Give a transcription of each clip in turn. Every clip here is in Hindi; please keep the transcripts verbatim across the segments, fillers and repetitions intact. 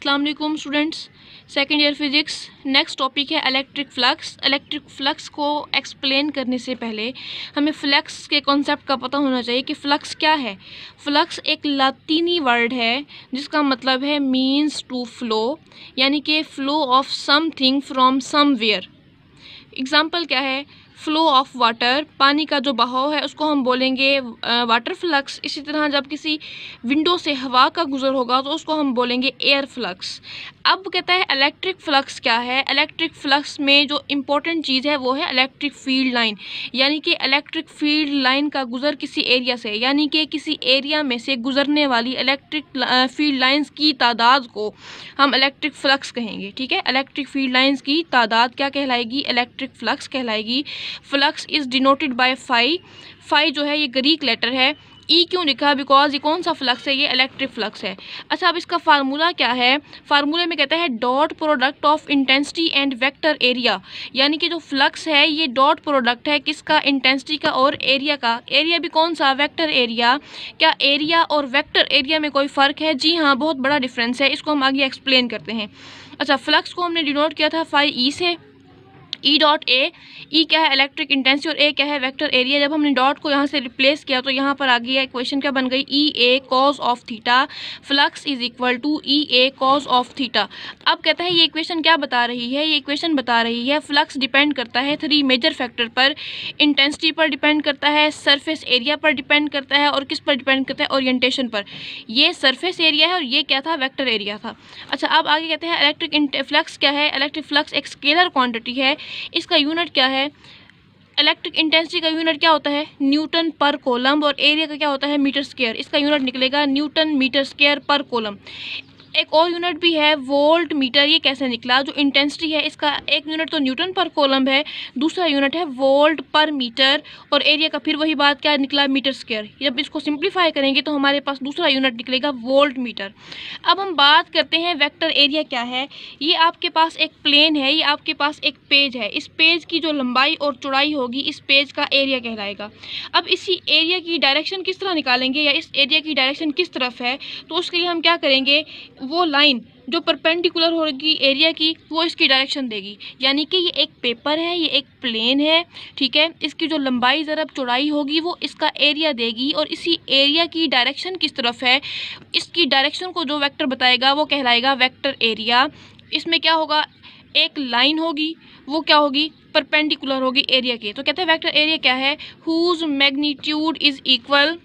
अस्सलाम वालेकुम students, second year physics. Next topic है इलेक्ट्रिक फ्लक्स। इलेक्ट्रिक फ्लक्स को एक्सप्लेन करने से पहले हमें फ्लक्स के कॉन्सेप्ट का पता होना चाहिए कि फ्लक्स क्या है। फ्लक्स एक लातीनी वर्ड है जिसका मतलब है मीन्स टू फ्लो, यानी कि flow of something from somewhere. Example क्या है? फ्लो ऑफ वाटर, पानी का जो बहाव है उसको हम बोलेंगे वाटर फ्लक्स। इसी तरह जब किसी विंडो से हवा का गुजर होगा तो उसको हम बोलेंगे एयर फ्लक्स। अब कहता है इलेक्ट्रिक फ्लक्स क्या है। इलेक्ट्रिक फ्लक्स में जो इम्पोर्टेंट चीज़ है वो है इलेक्ट्रिक फील्ड लाइन, यानी कि इलेक्ट्रिक फील्ड लाइन का गुजर किसी एरिया से, यानी कि किसी एरिया में से गुजरने वाली इलेक्ट्रिक फील्ड लाइंस की तादाद को हम इलेक्ट्रिक फ्लक्स कहेंगे। ठीक है, इलेक्ट्रिक फील्ड लाइंस की तादाद क्या कहलाएगी? इलेक्ट्रिक फ्लक्स कहलाएगी। Flux is denoted by phi. Phi जो है ये ग्रीक लेटर है। ई क्यों लिखा? बिकॉज ये कौन सा फ्लक्स है? ये इलेक्ट्रिक फ्लक्स है। अच्छा, अब इसका फार्मूला क्या है? फार्मूले में कहता है dot product of intensity and vector area, यानी कि जो फ्लक्स है ये डॉट प्रोडक्ट है किसका? इंटेंसिटी का और एरिया का। एरिया भी कौन सा? Vector area. क्या एरिया और वेक्टर एरिया में कोई फ़र्क है? जी हाँ, बहुत बड़ा डिफरेंस है। इसको हम आगे एक्सप्लेन करते हैं। अच्छा, फ्लक्स को हमने डिनोट किया था फाई ई से। ई डॉट ए, ई क्या है? इलेक्ट्रिक इंटेंसिटी और ए क्या है? Vector area. जब हमने डॉट को यहाँ से रिप्लेस किया तो यहाँ पर आ गया इक्वेशन क्या बन गई? E A cos of theta flux is equal to E A cos of theta. अब कहता है ये इक्वेशन क्या बता रही है? ये इक्वेशन बता रही है फ्लक्स डिपेंड करता है थ्री मेजर फैक्टर पर। इंटेंसिटी पर डिपेंड करता है, सरफेस एरिया पर डिपेंड करता है और किस पर डिपेंड करता है? ओरिएंटेशन पर। ये सरफेस एरिया है और ये क्या था? वेक्टर एरिया था। अच्छा, अब आगे कहते हैं इलेक्ट्रिक फ्लक्स क्या है? इलेक्ट्रिक फ्लक्स एक स्केलर क्वांटिटी है। इसका यूनिट क्या है? इलेक्ट्रिक इंटेंसिटी का यूनिट क्या होता है? न्यूटन पर कोलम। और एरिया का क्या होता है? Metre square. इसका यूनिट निकलेगा न्यूटन मीटर स्क्वायर पर कोलम। एक और यूनिट भी है वोल्ट मीटर। ये कैसे निकला? जो इंटेंसिटी है इसका एक यूनिट तो न्यूटन पर कोलम है, दूसरा यूनिट है वोल्ट पर मीटर, और एरिया का फिर वही बात क्या निकला? Metre square. जब इसको सिंप्लीफाई करेंगे तो हमारे पास दूसरा यूनिट निकलेगा वोल्ट मीटर। अब हम बात करते हैं वेक्टर एरिया क्या है। ये आपके पास एक प्लेन है, ये आपके पास एक पेज है। इस पेज की जो लंबाई और चौड़ाई होगी इस पेज का एरिया कहलाएगा। अब इसी एरिया की डायरेक्शन किस तरह निकालेंगे, या इस एरिया की डायरेक्शन किस तरफ है? तो उसके लिए हम क्या करेंगे? वो लाइन जो परपेंडिकुलर होगी एरिया की वो इसकी डायरेक्शन देगी। यानी कि ये एक पेपर है, ये एक प्लेन है, ठीक है। इसकी जो लंबाई ज़रब चौड़ाई होगी वो इसका एरिया देगी, और इसी एरिया की डायरेक्शन किस तरफ है इसकी डायरेक्शन को जो वेक्टर बताएगा वो कहलाएगा वेक्टर एरिया। इसमें क्या होगा? एक लाइन होगी, वो क्या होगी? परपेंडिकुलर होगी एरिया के। तो कहते हैं वेक्टर एरिया क्या है? Whose magnitude is equal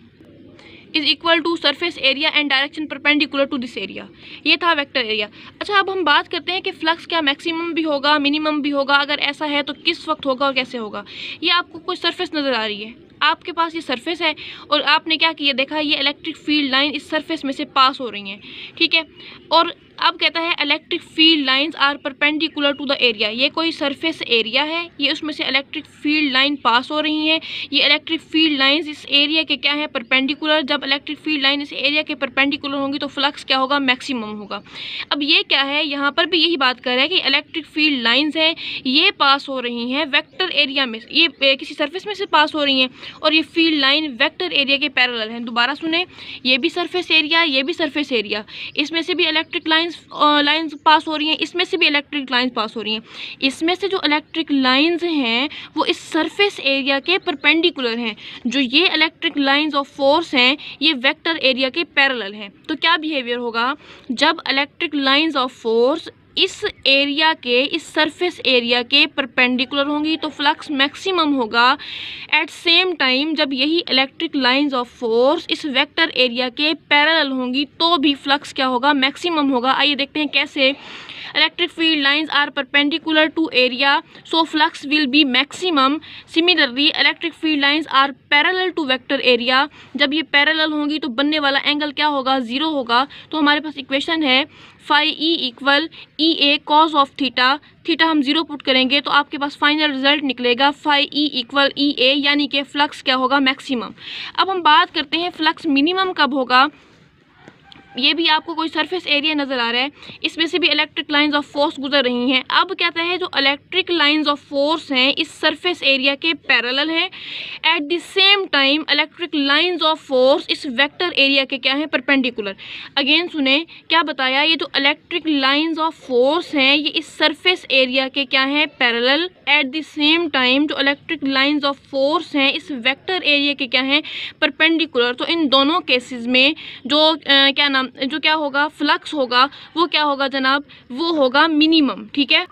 is equal to surface area and direction perpendicular to this area. ये था वेक्टर एरिया। अच्छा, अब हम बात करते हैं कि फ्लक्स क्या मैक्सिमम भी होगा, मिनिमम भी होगा? अगर ऐसा है तो किस वक्त होगा और कैसे होगा? ये आपको कोई सरफेस नज़र आ रही है, आपके पास ये सरफेस है और आपने क्या किया? देखा ये इलेक्ट्रिक फील्ड लाइन इस सरफेस में से पास हो रही हैं, ठीक है। और अब कहता है electric field lines are perpendicular to the area. ये कोई सरफेस एरिया है, ये उसमें से इलेक्ट्रिक फील्ड लाइन पास हो रही हैं। ये इलेक्ट्रिक फील्ड लाइंस इस एरिया के क्या है? परपेंडिकुलर। जब इलेक्ट्रिक फील्ड लाइन इस एरिया के परपेंडिकुलर होंगी तो फ्लक्स क्या होगा? मैक्सिमम होगा। अब ये क्या है? यहाँ पर भी यही बात कर रहा है कि इलेक्ट्रिक फील्ड लाइंस हैं, ये पास हो रही हैं वेक्टर एरिया में, ये किसी सरफेस में से पास हो रही हैं, और ये फील्ड लाइन वेक्टर एरिया के पैरेलल हैं। दोबारा सुने, ये भी सरफेस एरिया, ये भी सरफेस एरिया, इसमें से भी इलेक्ट्रिक लाइन लाइंस पास हो रही हैं, इसमें से भी इलेक्ट्रिक लाइंस पास हो रही हैं। इसमें से जो इलेक्ट्रिक लाइंस हैं वो इस सरफेस एरिया के परपेंडिकुलर हैं। जो ये इलेक्ट्रिक लाइंस ऑफ फोर्स हैं ये वेक्टर एरिया के पैरेलल हैं। तो क्या बिहेवियर होगा? जब इलेक्ट्रिक लाइंस ऑफ फोर्स इस एरिया के, इस सरफेस एरिया के परपेंडिकुलर होंगी तो फ्लक्स मैक्सिमम होगा। एट सेम टाइम जब यही इलेक्ट्रिक लाइंस ऑफ फोर्स इस वेक्टर एरिया के पैरेलल होंगी तो भी फ्लक्स क्या होगा? मैक्सिमम होगा। आइए देखते हैं कैसे। Electric field lines are perpendicular to area so flux will be maximum. Similarly electric field lines are parallel to vector area. जब ये पैरेलल होंगी तो बनने वाला एंगल क्या होगा? ज़ीरो होगा। तो हमारे पास इक्वेशन है phi E equal E A cos of theta. Theta हम जीरो पुट करेंगे तो आपके पास फाइनल रिजल्ट निकलेगा phi E equal E A, यानी कि फ्लक्स क्या होगा? मैक्सिमम। अब हम बात करते हैं फ्लक्स मिनिमम कब होगा। ये भी आपको कोई सरफेस एरिया नज़र आ रहा है, इसमें से भी इलेक्ट्रिक लाइंस ऑफ फोर्स गुजर रही हैं। अब कहता है जो इलेक्ट्रिक लाइंस ऑफ फोर्स हैं इस सरफेस एरिया के पैरेलल हैं, at the same time electric lines of force इस वेक्टर एरिया के क्या हैं, परपेंडिकुलर। अगेन सुने क्या बताया, ये जो इलेक्ट्रिक लाइंस ऑफ फोर्स हैं ये इस सरफेस एरिया के क्या हैं, parallel, at the same time जो इलेक्ट्रिक लाइंस ऑफ फोर्स हैं इस वेक्टर एरिया के क्या हैं, परपेंडिकुलर। तो इन दोनों केसेस में जो आ, क्या नाम जो क्या होगा, फ्लक्स होगा वो क्या होगा जनाब, वो होगा मिनिमम। ठीक है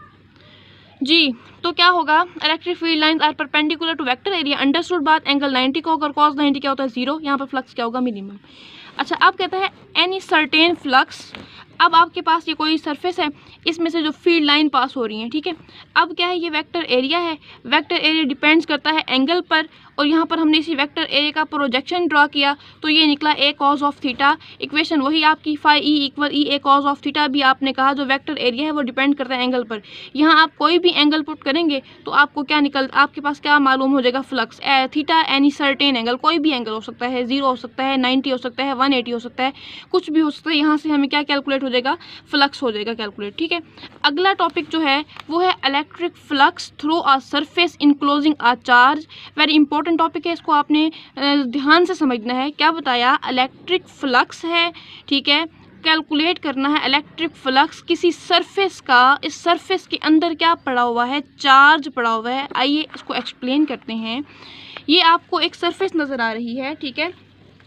जी, तो क्या होगा, electric field lines are perpendicular to vector area, understood बात एंगल नाइंटी का होगा, कॉस नाइंटी क्या होता है, जीरो। यहाँ पर फ्लक्स क्या होगा, मिनिमम। अच्छा, अब कहता है एनी सर्टेन फ्लक्स। अब आपके पास ये कोई सरफेस है, इसमें से जो फील्ड लाइन पास हो रही है, ठीक है। अब क्या है, ये वेक्टर एरिया है, वेक्टर एरिया डिपेंड्स करता है एंगल पर, और यहाँ पर हमने इसी वेक्टर एरिया का प्रोजेक्शन ड्रा किया तो ये निकला A cos of theta. Equation वही आपकी phi E equal E A cos of theta भी आपने कहा जो वेक्टर एरिया है वो डिपेंड करता है एंगल पर। यहाँ आप कोई भी एंगल पुट करेंगे तो आपको क्या निकल आपके पास क्या मालूम हो जाएगा, flux. Theta any certain angle, कोई भी एंगल हो सकता है, जीरो हो सकता है, नाइन्टी हो सकता है, वन एटी हो सकता है, कुछ भी हो सकता है। यहाँ से हमें क्या कैलकुलेट हो जाएगा, फ्लक्स हो जाएगा कैलकुलेट। ठीक है, अगला टॉपिक जो है वो है electric flux through a surface enclosing a charge. Very important topic है, इसको आपने ध्यान से समझना है। क्या बताया, इलेक्ट्रिक फ्लक्स है, ठीक है, कैलकुलेट करना है इलेक्ट्रिक फ्लक्स किसी सरफेस का, इस सरफेस के अंदर क्या पड़ा हुआ है, चार्ज पड़ा हुआ है। आइए इसको एक्सप्लेन करते हैं। ये आपको एक सरफेस नज़र आ रही है, ठीक है,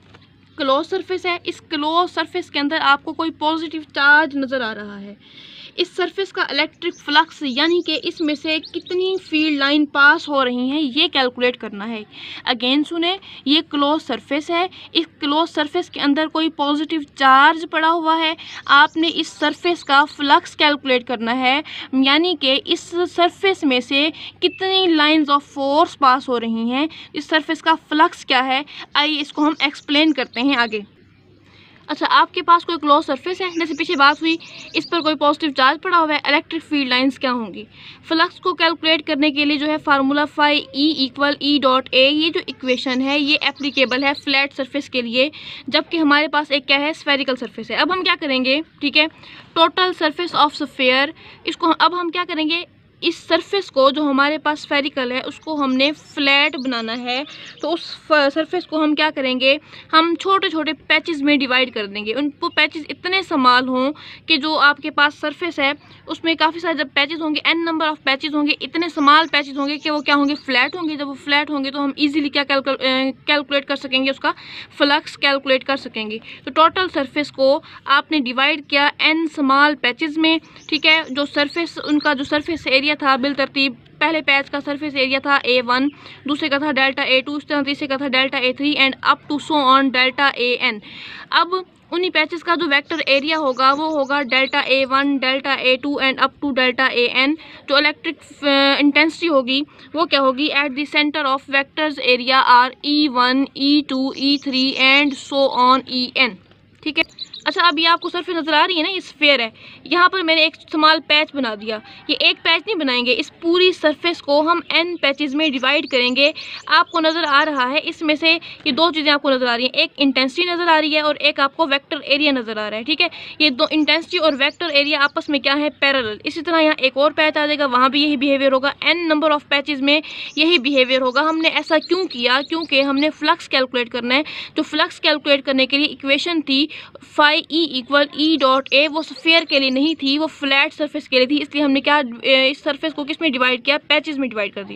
क्लोज सरफेस है। इस क्लोज सरफेस के अंदर आपको कोई पॉजिटिव चार्ज नज़र आ रहा है। इस सरफेस का इलेक्ट्रिक फ्लक्स यानी कि इसमें से कितनी फील्ड लाइन पास हो रही हैं ये कैलकुलेट करना है। अगेन सुने, ये क्लोज सरफेस है, इस क्लोज सरफेस के अंदर कोई पॉजिटिव चार्ज पड़ा हुआ है। आपने इस सरफेस का फ्लक्स कैलकुलेट करना है, यानी कि इस सरफेस में से कितनी लाइंस ऑफ फोर्स पास हो रही हैं, इस सरफेस का फ्लक्स क्या है। आइए इसको हम एक्सप्लेन करते हैं आगे। अच्छा, आपके पास कोई क्लोज सरफेस है, जैसे पीछे बात हुई, इस पर कोई पॉजिटिव चार्ज पड़ा हुआ है, इलेक्ट्रिक फील्ड लाइंस क्या होंगी। फ्लक्स को कैलकुलेट करने के लिए जो है formula phi E equal E dot A, ये जो इक्वेशन है ये एप्लीकेबल है फ्लैट सरफेस के लिए, जबकि हमारे पास एक क्या है, स्फेरिकल सरफेस है। अब हम क्या करेंगे, ठीक है, टोटल सरफेस ऑफ स्फीयर, इसको अब हम क्या करेंगे, इस सरफेस को जो हमारे पास स्फेरिकल है उसको हमने फ्लैट बनाना है। तो उस सरफेस को हम क्या करेंगे, हम छोटे छोटे पैचेस में डिवाइड कर देंगे। उनको पैचेस इतने स्मॉल हों कि जो आपके पास सरफेस है उसमें काफ़ी सारे जब पैचेस होंगे, एन नंबर ऑफ पैचेस होंगे, इतने स्मॉल पैचेस होंगे कि वो क्या होंगे, फ्लैट होंगे। जब वो फ्लैट होंगे तो हम इजीली क्या कैलकुलेट कर सकेंगे, उसका फ्लक्स कैलकुलेट कर सकेंगे। तो टोटल सरफेस को आपने डिवाइड किया एन स्मॉल पैचेस में, ठीक है। जो सरफेस उनका जो सरफेस एरिया था बिल तरतीब, पहले पैच का सरफेस एरिया था ए वन, दूसरे का था डेल्टा ए टू, तीसरे का था delta A three and up to so on delta A N. अब उन्हीं पैचेस का जो वेक्टर एरिया होगा वो होगा delta A one, delta A two and up to delta A N. जो इलेक्ट्रिक इंटेंसिटी होगी वो क्या होगी, at the centre of vectors area are E one, E two, E three and so on E N. ठीक है, अच्छा, अब ये आपको सरफेस नज़र आ रही है ना, ये स्फीयर है। यहाँ पर मैंने एक स्मॉल पैच बना दिया, ये एक पैच नहीं बनाएंगे, इस पूरी सरफेस को हम एन पैचेस में डिवाइड करेंगे। आपको नज़र आ रहा है इसमें से ये दो चीज़ें आपको नज़र आ रही हैं, एक इंटेंसिटी नज़र आ रही है और एक आपको वेक्टर एरिया नज़र आ रहा है। ठीक है, ये दो इंटेंसिटी और वेक्टर एरिया आपस में क्या है, पैरेलल। इसी तरह यहाँ एक और पैच आ जाएगा, वहाँ भी यही बिहेवियर होगा, एन नंबर ऑफ पैचेस में यही बिहेवियर होगा। हमने ऐसा क्यों किया, क्योंकि हमने फ्लक्स कैलकुलेट करना है। तो फ्लक्स कैलकुलेट करने के लिए इक्वेशन थी phi E equal E dot A, वो स्फीयर के लिए नहीं थी, वो फ्लैट सरफेस के लिए थी। इसलिए हमने क्या, इस सरफेस को किस में डिवाइड किया, पैचेस में डिवाइड कर दी।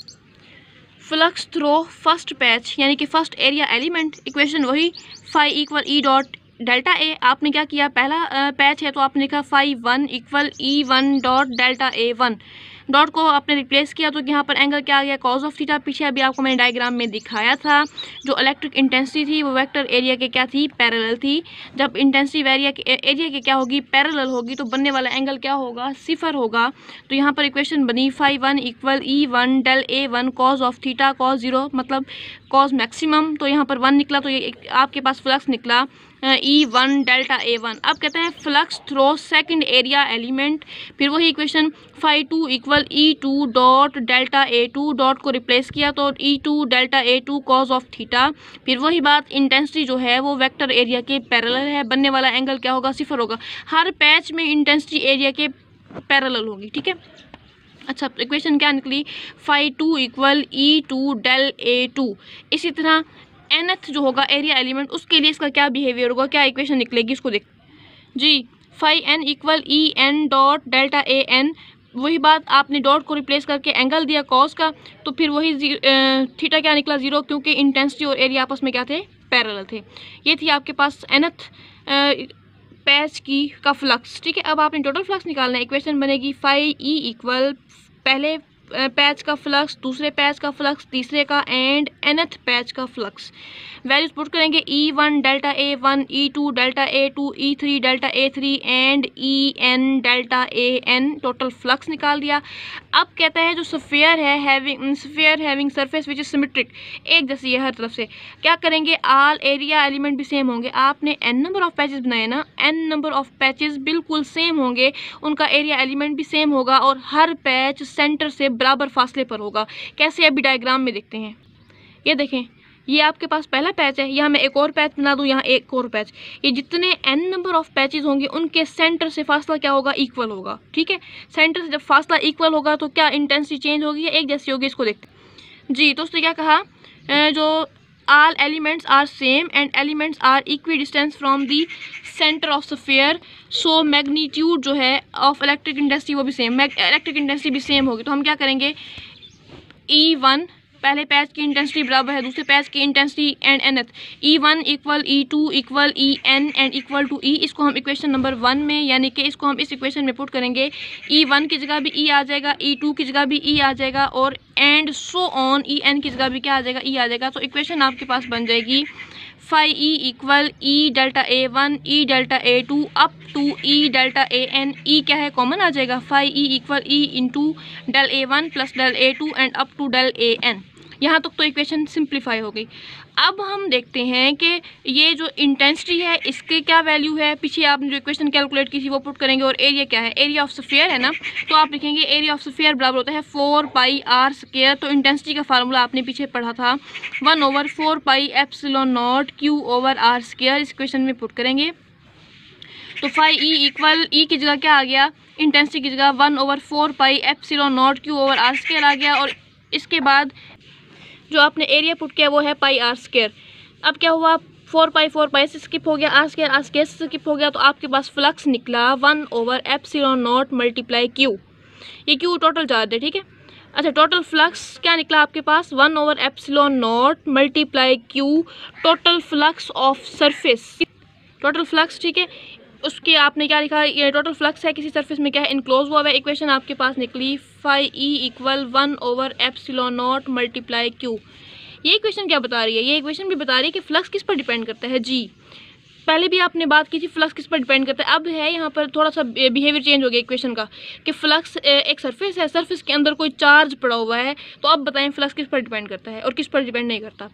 फ्लक्स थ्रो फर्स्ट पैच यानी कि फर्स्ट एरिया एलिमेंट, इक्वेशन वही phi equal E dot delta A. आपने क्या किया, पहला पैच है तो आपने लिखा phi one equal E one dot delta A one, dot को आपने रिप्लेस किया तो यहाँ पर एंगल क्या आ गया, कॉज ऑफ थीटा। पीछे अभी आपको मैंने डायग्राम में दिखाया था, जो इलेक्ट्रिक इंटेंसिटी थी वो वेक्टर एरिया के क्या थी, पैरेलल थी। जब इंटेंसिटी एरिया के एरिया के क्या होगी, पैरेलल होगी, तो बनने वाला एंगल क्या होगा, सिफर होगा। तो यहाँ पर इक्वेशन बनी phi one equal E one del A one cos of theta cos zero, मतलब कॉज मैक्सिमम। तो यहाँ पर वन निकला तो ये आपके पास फ्लक्स निकला E one delta A one. अब कहता है flux through second area element, फिर वही equation phi two equal E two dot delta A two, dot को रिप्लेस किया तो E two delta A two cos of theta, फिर वही बात इंटेंसिटी जो है वो वेक्टर एरिया के पैरेलल है, बनने वाला एंगल क्या होगा, सिफर होगा। हर पैच में इंटेंसिटी एरिया के पैरेलल होगी, ठीक है। अच्छा, इक्वेशन क्या निकली, phi two equal E two del A two. इसी तरह nth जो होगा एरिया एलिमेंट, उसके लिए इसका क्या बिहेवियर होगा, क्या इक्वेशन निकलेगी, इसको देख जी। Phi N equal E N dot delta A N, वही बात आपने डॉट को रिप्लेस करके एंगल दिया कॉस का, तो फिर वही थीटा क्या निकला, जीरो, क्योंकि इंटेंसिटी और एरिया आपस में क्या थे, पैरेलल थे। ये थी आपके पास nth पैच की का फ्लक्स, ठीक है। अब आपने टोटल फ्लक्स निकालना है, इक्वेशन बनेगी फाई ई इक्वल पहले पैच का फ्लक्स, दूसरे पैच का फ्लक्स, तीसरे का एंड nth पैच का फ्लक्स। वैल्यूज पुट करेंगे E one delta A one, E two delta A two, E three delta A three and E N delta A N. Total flux निकाल दिया। अब कहता है जो स्फीयर है having sphere having surface which is symmetric, एक जैसी है हर तरफ से, क्या करेंगे, ऑल एरिया एलिमेंट भी सेम होंगे। आपने एन नंबर ऑफ पैचेस बनाए ना, एन नंबर ऑफ पैचेस बिल्कुल सेम होंगे, उनका एरिया एलिमेंट भी सेम होगा और हर पैच सेंटर से बराबर फासले पर होगा। कैसे, अभी डायग्राम में देखते हैं। ये देखें, ये आपके पास पहला पैच है, यहाँ मैं एक और पैच बना दूँ, यहाँ एक और पैच, ये जितने एन नंबर ऑफ पैचेस होंगे उनके सेंटर से फासला क्या होगा, इक्वल होगा, ठीक है। सेंटर से जब फासला इक्वल होगा तो क्या इंटेंसिटी चेंज होगी या एक जैसी होगी, इसको देखते हैं जी। तो उसने क्या कहा, जो all elements are same and elements are equidistant from the center of sphere, so magnitude जो है of electric intensity वो भी सेम, इलेक्ट्रिक इंटेंसिटी भी सेम होगी। तो हम क्या करेंगे, ई वन पहले पैच की इंटेंसिटी बराबर है दूसरे पैच की intensity and nth, E one equal E two equal E N and equal to E. इसको हम इक्वेशन नंबर वन में, यानी कि इसको हम इस इक्वेशन में पुट करेंगे, ई वन की जगह भी ई आ जाएगा, ई टू की जगह भी ई आ जाएगा और and so on, E N की जगह भी क्या आ जाएगा, ई आ जाएगा। तो इक्वेशन आपके पास बन जाएगी phi E equal E delta A one, E delta A two up to E delta A N. E क्या है, कॉमन आ जाएगा, phi E equal E into del A one plus del A two and up to del A N. यहाँ तक तो इक्वेशन सिंप्लीफाई हो गई। अब हम देखते हैं कि ये जो इंटेंसिटी है इसके क्या वैल्यू है, पीछे आपने जो इक्वेशन कैलकुलेट की थी वो पुट करेंगे, और एरिया क्या है, एरिया ऑफ स्फीयर है ना, तो आप लिखेंगे एरिया ऑफ स्फीयर बराबर होता है फोर पाई आर स्क्वायर। तो इंटेंसिटी का फार्मूला आपने पीछे पढ़ा था, one over four pi epsilon naught Q over R square, इस इक्वेशन में पुट करेंगे। तो फाई ई इक्वल ई की जगह क्या आ गया, इंटेंसिटी की जगह one over four pi epsilon naught Q over R square आ गया, और इसके बाद जो आपने एरिया पुट किया वो है पाई आर स्क्वायर। अब क्या हुआ, फोर पाई फोर पाई से स्किप हो गया, आर स्क्वायर आर स्क्वायर से स्किप हो गया, तो आपके पास फ्लक्स निकला one over epsilon naught multiply Q. ये क्यू टोटल चार्ज है, ठीक है। अच्छा, टोटल फ्लक्स क्या निकला आपके पास, one over epsilon naught multiply Q, total flux of surface, total flux, ठीक है। उसके आपने क्या लिखा, ये टोटल फ्लक्स है किसी सरफेस में क्या है, इनक्लोज हुआ है। इक्वेशन आपके पास निकली phi E equal one over epsilon naught multiply Q. ये इक्वेशन क्या बता रही है, ये इक्वेशन भी बता रही है कि फ्लक्स किस पर डिपेंड करता है जी। पहले भी आपने बात की थी फ्लक्स किस पर डिपेंड करता है, अब है यहाँ पर थोड़ा सा बिहेवियर चेंज हो गया इक्वेशन का, कि फ्लक्स एक सरफेस है, सरफेस के अंदर कोई चार्ज पड़ा हुआ है, तो अब बताएं फ्लक्स किस पर डिपेंड करता है और किस पर डिपेंड नहीं करता।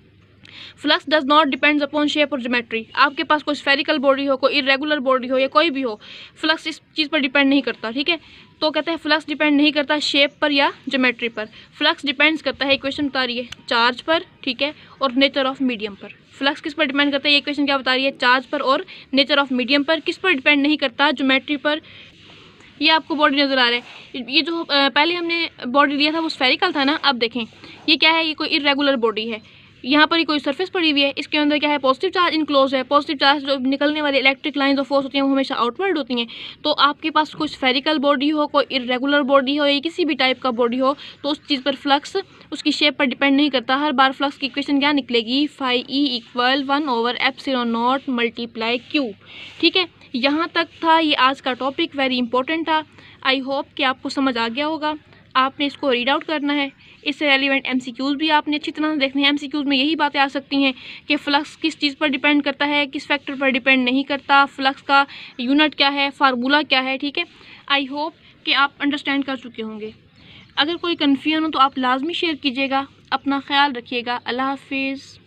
Flux does not depends upon shape और ज्योमेट्री। आपके पास कोई स्फेरिकल बॉडी हो, कोई इरेगुलर बॉडी हो या कोई भी हो, फ्लक्स इस चीज़ पर डिपेंड नहीं करता, ठीक है। तो कहते हैं फ्लक्स डिपेंड नहीं करता शेप पर या ज्योमेट्री पर, फ्लक्स डिपेंड्स करता है, इक्वेशन बता रही है, चार्ज पर, ठीक है, और नेचर ऑफ मीडियम पर। फ्लक्स किस पर डिपेंड करता है, ये इक्वेशन क्या बता रही है, चार्ज पर और नेचर ऑफ मीडियम पर। किस पर डिपेंड नहीं करता, ज्योमेट्री पर। ये आपको बॉडी नज़र आ रहा है, ये जो पहले हमने बॉडी लिया था वो स्फेरिकल था ना, अब देखें ये क्या है, ये कोई इरेगुलर बॉडी है, यहाँ पर ही कोई सरफेस पड़ी हुई है, इसके अंदर क्या है, पॉजिटिव चार्ज इनक्लोज है। पॉजिटिव चार्ज जो निकलने वाली इलेक्ट्रिक लाइंस ऑफ फोर्स होती हैं वो हमेशा आउटवर्ड होती हैं। तो आपके पास कोई स्फेरिकल बॉडी हो, कोई इरेगुलर बॉडी हो या किसी भी टाइप का बॉडी हो, तो उस चीज़ पर फ्लक्स उसकी शेप पर डिपेंड नहीं करता। हर बार फ्लक्स की इक्वेशन क्या निकलेगी, phi E equal one over epsilon naught multiply Q, ठीक है। यहाँ तक था ये आज का टॉपिक, वेरी इंपॉर्टेंट था। आई होप कि आपको समझ आ गया होगा। आपने इसको रीड आउट करना है, इससे रेलिवेंट एमसीक्यूज़ भी आपने अच्छी तरह से देखने हैं। एमसीक्यूज़ में यही बातें आ सकती हैं कि फ्लक्स किस चीज़ पर डिपेंड करता है, किस फैक्टर पर डिपेंड नहीं करता, फ्लक्स का यूनिट क्या है, फार्मूला क्या है, ठीक है। आई होप कि आप अंडरस्टैंड कर चुके होंगे। अगर कोई कन्फ्यूजन हो तो आप लाजमी शेयर कीजिएगा। अपना ख्याल रखिएगा। अल्लाह हाफिज़।